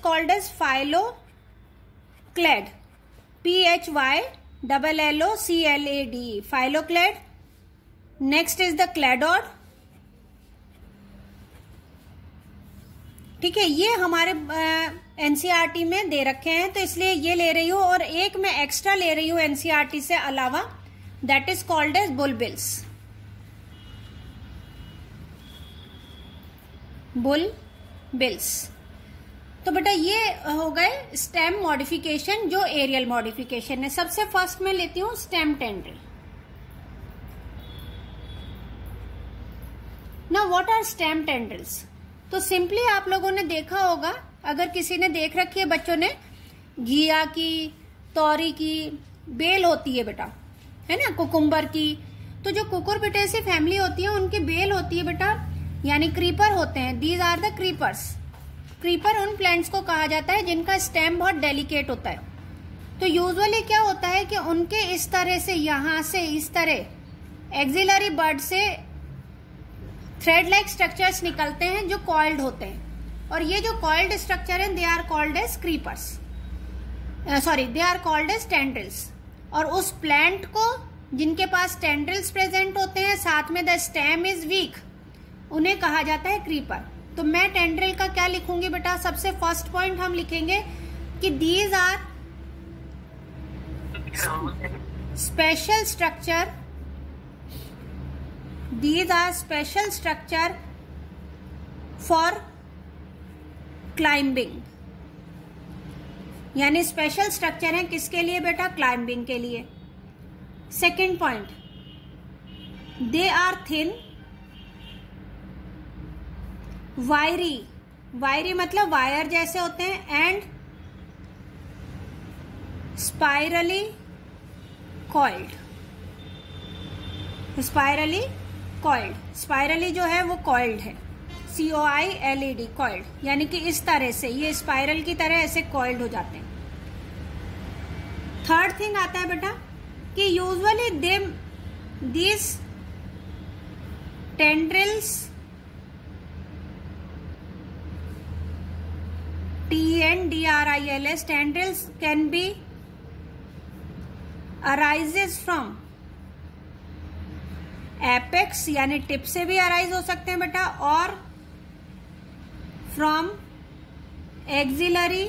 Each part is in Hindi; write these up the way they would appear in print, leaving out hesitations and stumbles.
called as phylloclade. PHYLLOCLADE, phylloclade. Next is the cladod. ठीक है, ये हमारे एनसीईआरटी में दे रखे हैं तो इसलिए ये ले रही हूं, और एक मैं एक्स्ट्रा ले रही हूं एनसीईआरटी से अलावा, that is called as bulbils. Bulbils. तो बेटा ये हो गए स्टेम मॉडिफिकेशन जो एरियल मॉडिफिकेशन है. सबसे फर्स्ट मैं लेती हूं stem tendril. Now what are stem tendrils? तो सिंपली आप लोगों ने देखा होगा, अगर किसी ने देख रखी है बच्चों ने, घिया की, तोरी की बेल होती है बेटा, है ना, कुकुम्बर की. तो जो कुकुरबिटेसी फैमिली होती है उनकी बेल होती है बेटा, यानी क्रीपर होते हैं. These are the creepers. Creeper उन प्लांट्स को कहा जाता है जिनका स्टेम बहुत डेलिकेट होता है. तो यूजुअली क्या होता है कि उनके इस तरह से, यहां से इस तरह एक्सिलरी बर्ड से थ्रेड लाइक स्ट्रक्चर्स निकलते हैं जो कॉइल्ड होते हैं. और ये जो कॉइल्ड स्ट्रक्चर है they are called as creepers, sorry they are called as tendrils. और उस प्लांट को जिनके पास टेंड्रिल्स प्रेजेंट होते हैं, साथ में द स्टेम इज वीक, उन्हें कहा जाता है क्रीपर. तो मैं टेंड्रिल का क्या लिखूंगी बेटा? सबसे फर्स्ट पॉइंट हम लिखेंगे कि these are special structure, these are special structure for climbing. यानी स्पेशल स्ट्रक्चर है किसके लिए बेटा? क्लाइंबिंग के लिए. Second point, they are thin, wiry. Wiry मतलब वायर जैसे होते हैं. And spirally coiled. Spirally coiled. Spirally जो है वो कॉइल्ड है, COILED, कॉइल्ड. यानी कि इस तरह से ये स्पाइरल की तरह ऐसे कॉइल्ड हो जाते हैं. थर्ड थिंग आता है बेटा कि usually these tendrils, TENDRILS, tendrils can be arises from apex, यानी टिप से भी अराइज हो सकते हैं बेटा, और फ्रॉम एक्सिलरी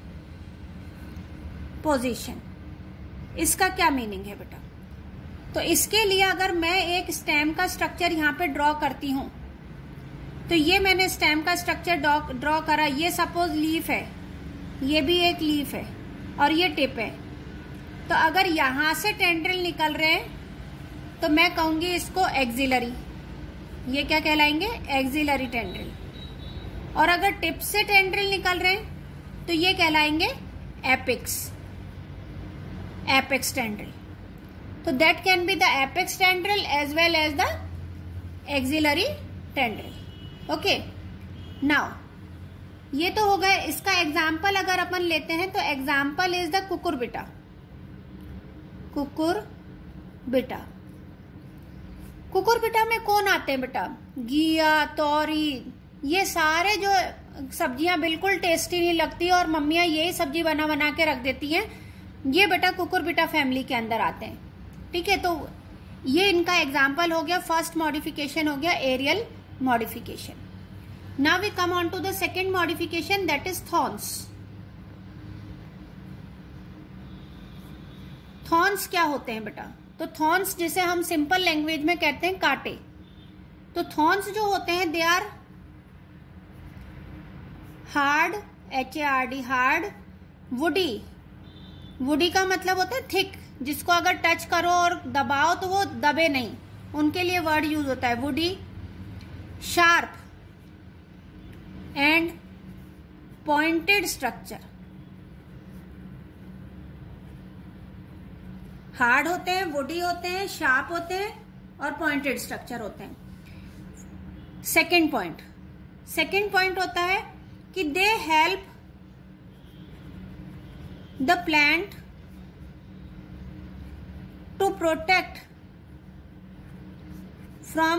पोजीशन. इसका क्या मीनिंग है बेटा? तो इसके लिए अगर मैं एक स्टेम का स्ट्रक्चर यहां पे ड्रॉ करती हूं, तो ये मैंने स्टेम का स्ट्रक्चर ड्रॉ करा. ये सपोज लीफ है, ये भी एक लीफ है, और ये टिप है. तो अगर यहां से टेंड्रिल निकल रहे हैं तो मैं कहूंगी इसको एक्सिलरी. ये क्या कहलाएंगे? Axillary tendril. और अगर टिप से टेंड्रिल निकल रहे हैं तो ये कहलाएंगे एपेक्स, एपेक्स टेंड्रिल. तो that can be the apex tendril as well as the axillary tendril. Okay, now ये तो हो गए. इसका एग्जाम्पल अगर अपन लेते हैं तो example is the cucurbita. Cucurbita. Cucurbita में कौन आते हैं बेटा? घिया, तोरी, ये सारे जो सब्जियां बिल्कुल टेस्टी नहीं लगती और मम्मियां यही सब्जी बना बना के रख देती हैं, ये बेटा कुकुरबिटा फैमिली के अंदर आते हैं. ठीक है, तो ये इनका एग्जाम्पल हो गया. फर्स्ट मॉडिफिकेशन हो गया aerial modification. Now we come on to the second modification, that is thorns. Thorns क्या होते हैं बेटा? तो थॉर्न्स जिसे हम सिंपल लैंग्वेज में कहते हैं कांटे. तो थॉर्न्स जो होते हैं they are hard, HARD, hard, woody. Woody का मतलब होता है थिक, जिसको अगर टच करो और दबाओ तो वो दबे नहीं, उनके लिए वर्ड यूज होता है woody. Sharp and pointed structure. Hard होते हैं, वुडी होते हैं, शार्प होते हैं और पॉइंटेड स्ट्रक्चर होते हैं. सेकेंड पॉइंट होता है कि they help the plant to protect from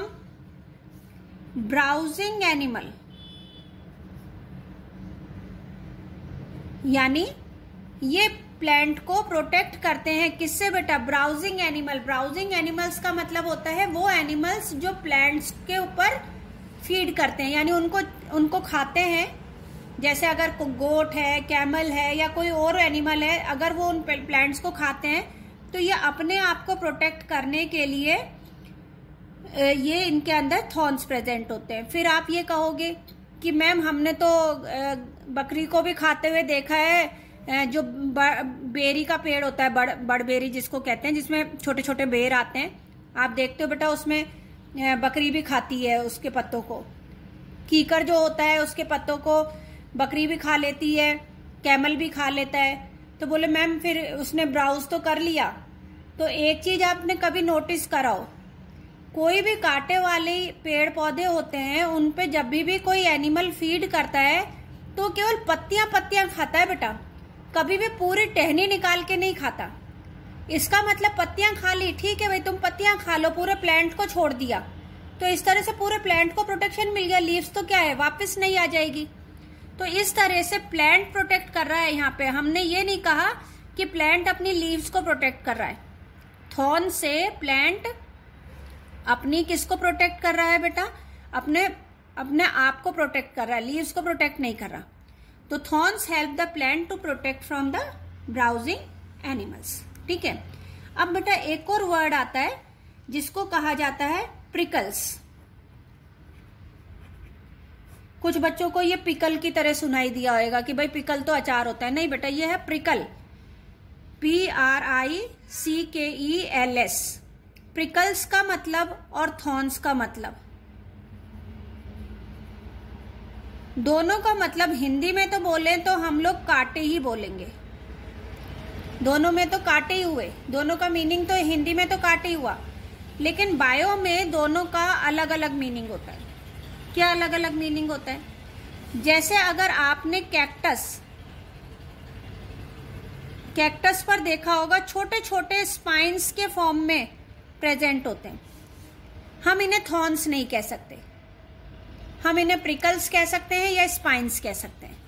browsing animal. यानी ये प्लांट को प्रोटेक्ट करते हैं किससे बेटा? Browsing animal. ब्राउजिंग एनिमल्स का मतलब होता है वो एनिमल्स जो प्लांट्स के ऊपर फीड करते हैं, यानी उनको खाते हैं। जैसे अगर गोट है, कैमल है या कोई और एनिमल है, अगर वो उन प्लांट्स को खाते हैं तो ये अपने आप को प्रोटेक्ट करने के लिए ये इनके अंदर थॉर्न्स प्रेजेंट होते हैं। फिर आप ये कहोगे कि मैम हमने तो बकरी को भी खाते हुए देखा है, जो बेरी का पेड़ होता है, बड़बेरी जिसको कहते हैं, जिसमें छोटे छोटे बेर आते हैं, आप देखते हो बेटा उसमें बकरी भी खाती है उसके पत्तों को। कीकर जो होता है उसके पत्तों को बकरी भी खा लेती है, कैमल भी खा लेता है। तो बोले मैम फिर उसने ब्राउज तो कर लिया। तो एक चीज आपने कभी नोटिस कराओ, कोई भी कांटे वाले पेड़ पौधे होते हैं उन पे जब भी कोई एनिमल फीड करता है तो केवल पत्तियां पत्तियां खाता है बेटा, कभी भी पूरी टहनी निकाल के नहीं खाता। इसका मतलब पत्तियां खा ली, ठीक है भाई तुम पत्तियां खा लो, पूरे प्लांट को छोड़ दिया, तो इस तरह से पूरे प्लांट को प्रोटेक्शन मिल गया। लीव्स तो क्या है, वापस नहीं आ जाएगी। तो इस तरह से प्लांट प्रोटेक्ट कर रहा है। यहाँ पे हमने ये नहीं कहा कि प्लांट अपनी लीव्स को प्रोटेक्ट कर रहा है। थॉर्न से प्लांट अपनी किसको प्रोटेक्ट कर रहा है बेटा? अपने आप को प्रोटेक्ट कर रहा है, लीव्स को प्रोटेक्ट नहीं कर रहा। तो thorns help the plant to protect from the browsing animals. ठीक है। अब बेटा एक और वर्ड आता है जिसको कहा जाता है प्रिकल्स। कुछ बच्चों को ये पिकल की तरह सुनाई दिया होगा कि भाई पिकल तो अचार होता है। नहीं बेटा, ये है प्रिकल, PRICKELS। प्रिकल्स का मतलब और थॉर्न्स का मतलब, दोनों का मतलब हिंदी में तो बोले तो हम लोग कांटे ही बोलेंगे। दोनों में तो कांटे ही हुए, दोनों का मीनिंग तो हिंदी में तो कांटे ही हुआ, लेकिन बायो में दोनों का अलग अलग मीनिंग होता है। क्या अलग अलग मीनिंग होता है? जैसे अगर आपने कैक्टस पर देखा होगा, छोटे छोटे स्पाइन्स के फॉर्म में प्रेजेंट होते हैं। हम इन्हें थॉर्न्स नहीं कह सकते, हम इन्हें प्रिकल्स कह सकते हैं या स्पाइन्स कह सकते हैं।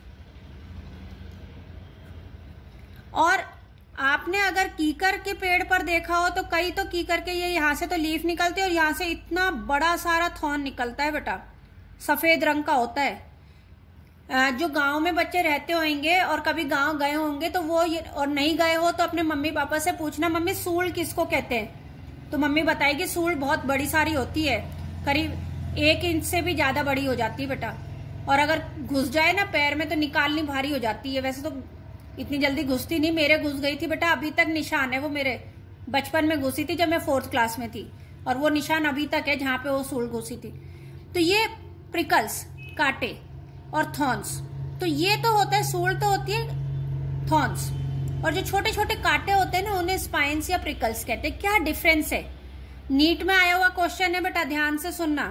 और आपने अगर कीकर के पेड़ पर देखा हो तो कई तो कीकर के ये यहाँ से तो लीफ निकलती है और यहाँ से इतना बड़ा सारा थॉर्न निकलता है बेटा, सफेद रंग का होता है। जो गांव में बच्चे रहते होंगे और कभी गांव गए होंगे तो वो और नहीं गए हो तो अपने मम्मी पापा से पूछना, मम्मी सूल किसको कहते हैं? तो मम्मी बताएगी सूल बहुत बड़ी सारी होती है, करीब 1 इंच से भी ज्यादा बड़ी हो जाती है बेटा, और अगर घुस जाए ना पैर में तो निकालनी भारी हो जाती है। वैसे तो इतनी जल्दी घुसती नहीं, मेरे घुस गई थी बेटा, अभी तक निशान है। वो मेरे बचपन में घुसी थी जब मैं 4th क्लास में थी, और वो निशान अभी तक है जहां पे वो सूल घुसी थी। तो ये प्रिकल्स, कांटे, और थॉर्न्स, तो ये तो होता है, सूल तो होती है थॉर्न्स, और जो छोटे छोटे कांटे होते हैं ना उन्हें स्पाइन्स या प्रिकल्स कहते हैं। क्या डिफरेंस है? नीट में आया हुआ क्वेश्चन है बेटा, ध्यान से सुनना।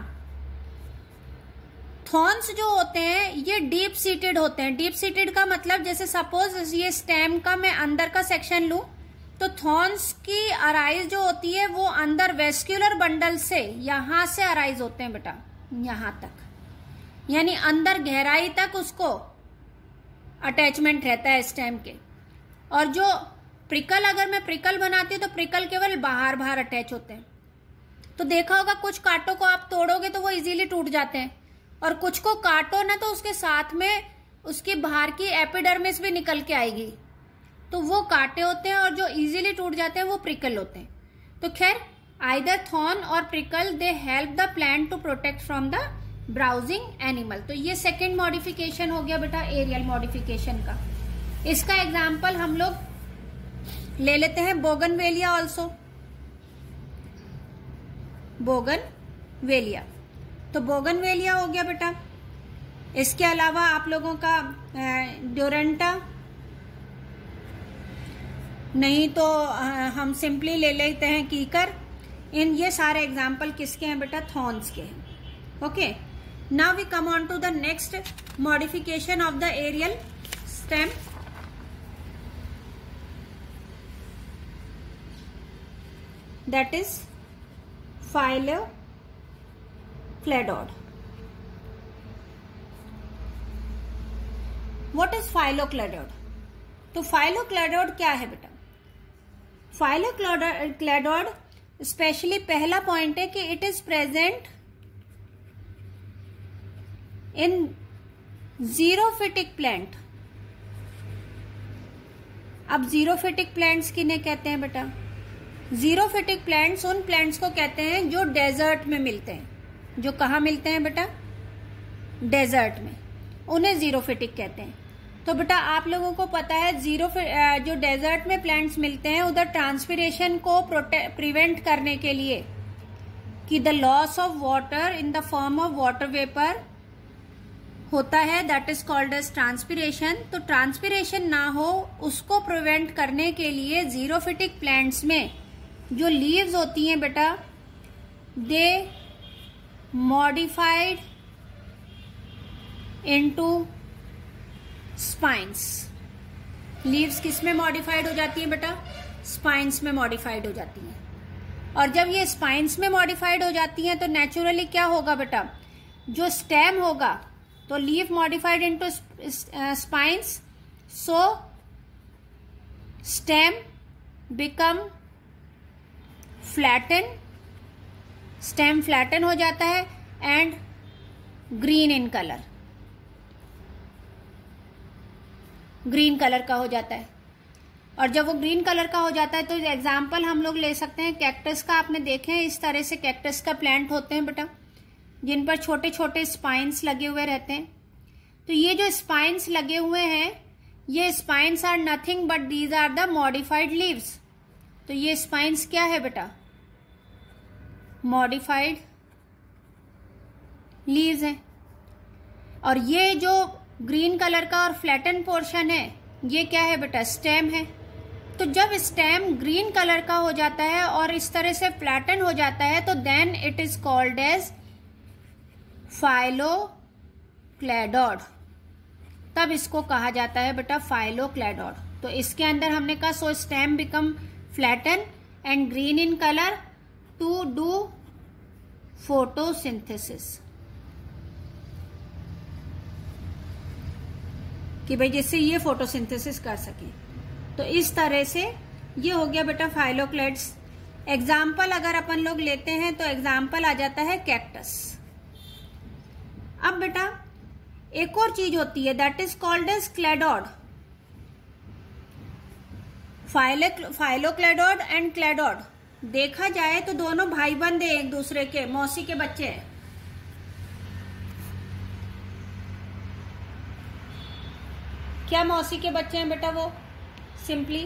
थॉर्न्स जो होते हैं ये डीप सीटेड होते हैं। डीप सीटेड का मतलब जैसे सपोज ये स्टेम का मैं अंदर का सेक्शन लूं तो थॉर्न्स की अराइज जो होती है वो अंदर वेस्क्यूलर बंडल से यहां से अराइज होते हैं बेटा, यहां तक, यानी अंदर गहराई तक उसको अटैचमेंट रहता है स्टेम के। और जो प्रिकल, अगर मैं प्रिकल बनाती हूँ तो प्रिकल केवल बाहर बाहर अटैच होते हैं। तो देखा होगा कुछ कांटों को आप तोड़ोगे तो वो इजीली टूट जाते हैं, और कुछ को काटो ना तो उसके साथ में उसकी बाहर की एपिडर्मिस भी निकल के आएगी, तो वो कांटे होते हैं, और जो इजीली टूट जाते हैं वो प्रिकल होते हैं। तो खैर आइदर थॉर्न और prickle they help the plant to protect from the browsing animal. तो ये सेकेंड मॉडिफिकेशन हो गया बेटा एरियल मॉडिफिकेशन का। इसका एग्जाम्पल हम लोग ले लेते हैं बोगनवेलिया ऑल्सो, बोगनवेलिया। तो बोगनवेलिया हो गया बेटा। इसके अलावा आप लोगों का ड्यूरेंटा, नहीं तो हम सिंपली ले लेते हैं कीकर। इन ये सारे एग्जाम्पल किसके हैं बेटा? थॉर्न्स के हैं। Okay, now we come on to the next modification of the aerial stem. That is phylocladode. What is phylocladode? तो फाइलोक्लेडोड क्या है बेटा? फाइलोक्लेडोड स्पेशली पहला पॉइंट है कि it is present in xerophytic plant. अब जीरोफिटिक प्लांट्स किन्हें कहते हैं बेटा? जीरोफिटिक प्लांट्स उन प्लांट्स को कहते हैं जो डेजर्ट में मिलते हैं। जो कहाँ मिलते हैं बेटा? डेजर्ट में, उन्हें जीरोफिटिक कहते हैं। तो बेटा आप लोगों को पता है जो डेजर्ट में प्लांट्स मिलते हैं उधर ट्रांसपिरेशन को प्रिवेंट करने के लिए कि the loss of water in the form of water vapour होता है, that is called as transpiration. तो ट्रांसपिरेशन ना हो उसको प्रिवेंट करने के लिए जीरोफिटिक प्लांट्स में जो लीव्स होती हैं बेटा, they modified into spines. Leaves किस में मॉडिफाइड हो जाती है बेटा? स्पाइन्स में मॉडिफाइड हो जाती हैं। और जब ये स्पाइन्स में मॉडिफाइड हो जाती हैं तो नेचुरली क्या होगा बेटा? जो स्टेम होगा, तो leaf modified into spines, so stem become flatten, stem flatten हो जाता है and green in colour, green colour का हो जाता है। और जब वो ग्रीन कलर का हो जाता है तो एग्जाम्पल हम लोग ले सकते हैं कैक्टस का। आपने देखे हैं इस तरह से कैक्टस का प्लांट होते हैं बेटा, जिन पर छोटे छोटे स्पाइन्स लगे हुए रहते हैं। तो ये जो स्पाइन्स लगे हुए हैं, ये spines are nothing but these are the modified leaves. तो ये स्पाइन्स क्या है बेटा? मॉडिफाइड लीव्स हैं। और ये जो ग्रीन कलर का और फ्लैटन पोर्शन है, ये क्या है बेटा? स्टेम है। तो जब स्टेम ग्रीन कलर का हो जाता है और इस तरह से फ्लैटन हो जाता है तो then it is called as phylocladode. तब इसको कहा जाता है बेटा फाइलोक्लेडोड। तो इसके अंदर हमने कहा so stem become flatten and green in colour to do photosynthesis, कि भाई जिससे ये फोटोसिंथेसिस कर सके। तो इस तरह से ये हो गया बेटा फाइलोक्लेड्स। एग्जाम्पल अगर अपन लोग लेते हैं तो एग्जाम्पल आ जाता है कैक्टस। अब बेटा एक और चीज होती है that is called as cladode. Phylocladode and cladode देखा जाए तो दोनों भाई बंद है एक दूसरे के, मौसी के बच्चे हैं। क्या मौसी के बच्चे हैं बेटा? वो सिंपली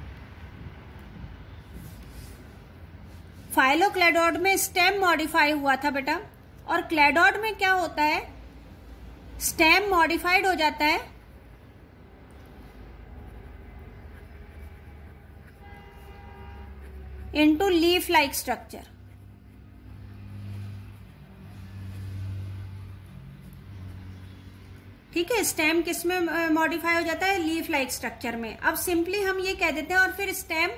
फाइलोक्लेडोड में स्टेम मॉडिफाई हुआ था बेटा, और क्लेडोड में क्या होता है? स्टेम मॉडिफाइड हो जाता है इनटू लीफ लाइक स्ट्रक्चर। ठीक है, स्टेम किस में मॉडिफाई हो जाता है? लीफ लाइक स्ट्रक्चर में। अब सिंपली हम ये कह देते हैं, और फिर स्टेम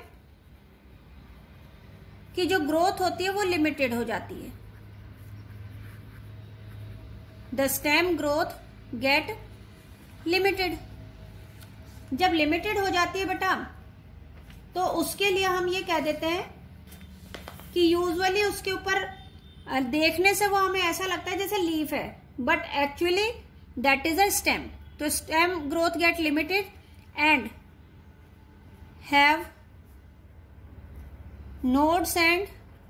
की जो ग्रोथ होती है वो लिमिटेड हो जाती है। The stem growth get limited. जब लिमिटेड हो जाती है बेटा तो उसके लिए हम ये कह देते हैं कि यूजुअली उसके ऊपर देखने से वो हमें ऐसा लगता है जैसे लीफ है, but actually that is a stem. तो stem growth get limited and have nodes and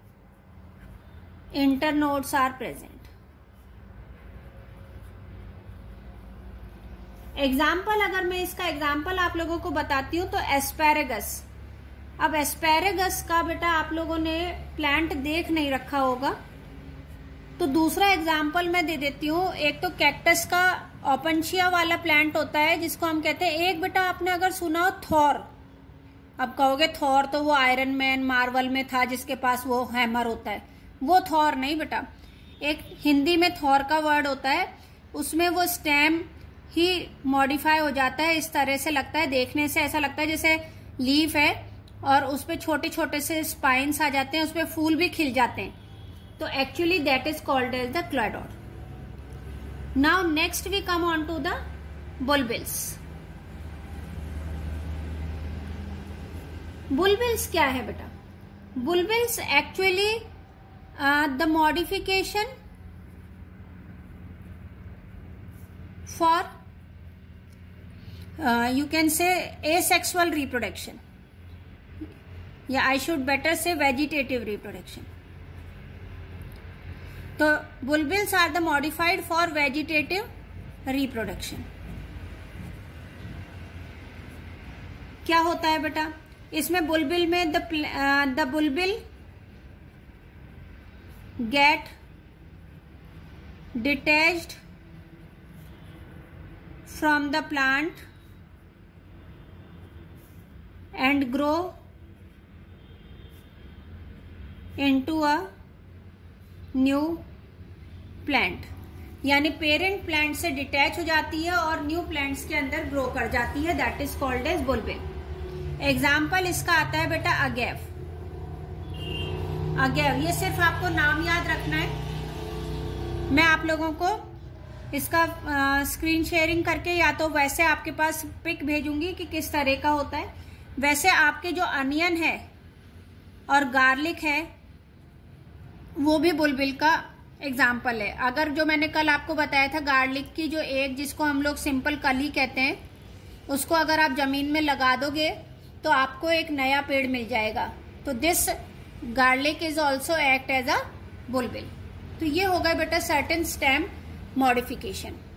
internodes are present. Example अगर मैं इसका एग्जाम्पल आप लोगों को बताती हूं तो एस्पैरेगस। अब एस्पैरेगस का बेटा आप लोगों ने प्लांट देख नहीं रखा होगा, तो दूसरा एग्जाम्पल मैं दे देती हूँ। एक तो कैक्टस का ओपनशिया वाला प्लांट होता है जिसको हम कहते हैं। एक बेटा आपने अगर सुना हो थॉर। अब कहोगे थॉर तो वो आयरन मैन मार्वल में था जिसके पास वो हैमर होता है, वो थॉर नहीं बेटा। एक हिंदी में थॉर का वर्ड होता है, उसमें वो स्टेम ही मॉडिफाई हो जाता है। इस तरह से लगता है, देखने से ऐसा लगता है जैसे लीफ है और उस पे छोटे छोटे से स्पाइन्स आ जाते हैं, उस पे फूल भी खिल जाते हैं। तो actually that is called as the cladode. Now next we come on to the bulbils. Bulbils क्या है बेटा? Bulbils actually the modification for you can say asexual reproduction, या I should better say vegetative reproduction. तो bulbils are the modified for vegetative reproduction. क्या होता है बेटा इसमें? बुलबिल में the bulbil get detached from the plant and grow into a new plant, यानी पेरेंट प्लांट से डिटैच हो जाती है और न्यू प्लांट्स के अंदर ग्रो कर जाती है. That is called as bulbil. Example इसका आता है बेटा अगेव. अगेव ये सिर्फ आपको नाम याद रखना है. मैं आप लोगों को इसका स्क्रीन शेयरिंग करके या तो वैसे आपके पास पिक भेजूंगी कि किस तरह का होता है. वैसे आपके जो अनियन है और गार्लिक है वो भी बुलबिल का एग्जाम्पल है. अगर जो मैंने कल आपको बताया था गार्लिक की जो एक जिसको हम लोग सिंपल कली कहते हैं उसको अगर आप जमीन में लगा दोगे तो आपको एक नया पेड़ मिल जाएगा. तो this garlic is also act as a bulbil. तो ये हो गया बेटा सर्टेन स्टेम मॉडिफिकेशन.